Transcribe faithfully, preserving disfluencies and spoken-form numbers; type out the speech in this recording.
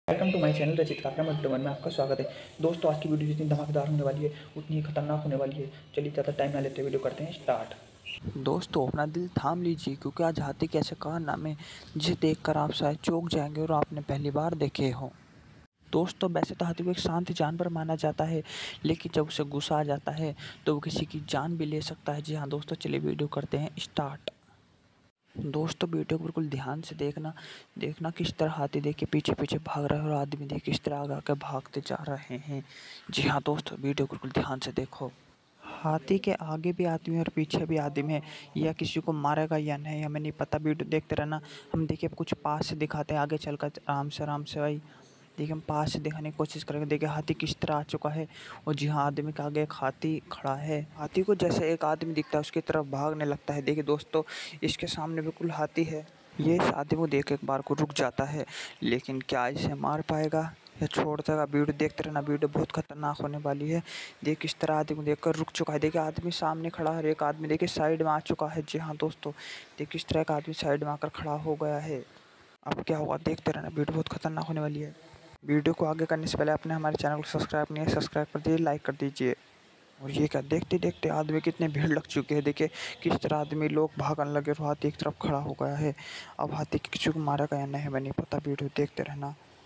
Welcome to my channel रचित काकरा one में आपका स्वागत है। दोस्तों, आज की वीडियो जितनी धमाकेदार होने वाली है उतनी ही खतरनाक होने वाली है। चलिए ज़्यादा टाइम ना लेते वीडियो करते हैं स्टार्ट। दोस्तों, अपना दिल थाम लीजिए क्योंकि आज हाथी के ऐसे कारनामे जिसे देखकर आप शायद चौंक जाएंगे और आपने पहली बार देखे हों। दोस्तों, वैसे तो हाथी को एक शांत जानवर माना जाता है, लेकिन जब उसे गुस्सा आ जाता है तो वो किसी की जान भी ले सकता है। जी हाँ दोस्तों, चलिए वीडियो करते हैं स्टार्ट। दोस्तों, वीडियो को बिल्कुल ध्यान से देखना देखना किस तरह हाथी देख के पीछे पीछे भाग रहा है और आदमी देख किस तरह आगे आगे भागते जा रहे हैं। जी हाँ दोस्तों, वीडियो को बिल्कुल ध्यान से देखो। हाथी के आगे भी आदमी और पीछे भी आदमी है। यह किसी को मारेगा या नहीं हमें नहीं पता। वीडियो देखते रहना। हम देखिए कुछ पास से दिखाते हैं, आगे चलकर आराम से आराम से भाई देखिए हम पास से दिखाने की कोशिश करेंगे। देखिए हाथी किस तरह आ चुका है और जी हाँ, आदमी के आगे एक हाथी खड़ा है। हाथी को जैसे एक आदमी दिखता है उसकी तरफ भागने लगता है। देखिए दोस्तों, इसके सामने बिल्कुल हाथी है। ये इस आदमी को देख एक बार को रुक जाता है, लेकिन क्या इसे मार पाएगा या छोड़ देगा। वीडियो देखते रहना, वीडियो बहुत खतरनाक होने वाली है। देख किस तरह आदमी को देखकर रुक चुका है। देखिए आदमी सामने खड़ा है और एक आदमी देखिए साइड में आ चुका है। जी हाँ दोस्तों, देखिए किस तरह का आदमी साइड में आकर खड़ा हो गया है। अब क्या होगा देखते रहना, वीडियो बहुत खतरनाक होने वाली है। वीडियो को आगे करने से पहले आपने हमारे चैनल को सब्सक्राइब नहीं है, सब्सक्राइब कर दीजिए, लाइक कर दीजिए। और ये क्या देखते देखते आदमी कितने भीड़ लग चुके हैं। देखिए किस तरह आदमी लोग भागने लगे और हाथी एक तरफ खड़ा हो गया है। अब हाथी किसी को मारेगा या नहीं हमें नहीं पता। वीडियो देखते रहना।